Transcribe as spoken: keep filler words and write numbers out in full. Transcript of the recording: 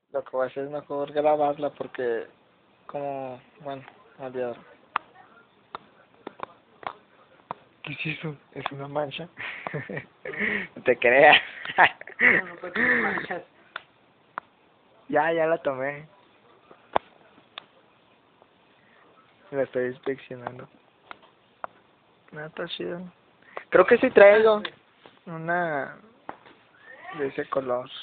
Lo que voy a hacer es mejor grabarla porque, como, bueno, me olvidaron. ¿Qué es eso? ¿Es una mancha? No te creas. No, no puede tener manchas. Ya, ya la tomé. La estoy inspeccionando. No, está chido. Creo que sí traigo una de ese color.